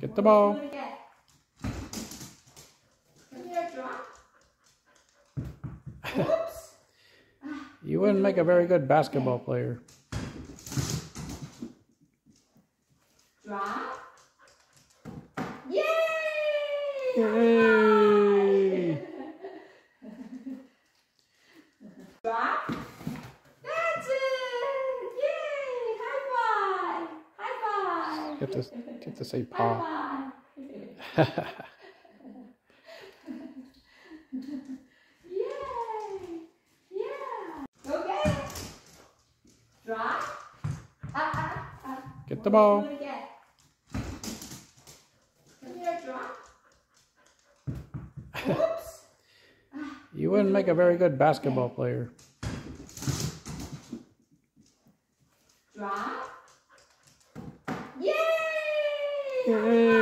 Get the ball. Come here, drop. Whoops. You wouldn't make a very good basketball player. Drop. Yay! Yay! Drop. That's it! Yay! High five! High five! Get to say paw. High five! Yay! Yeah! Okay. Drop. Get the ball. Do it again. Come here, drop. Whoops. You wouldn't make a very good basketball player. Drop. Yay! Yay!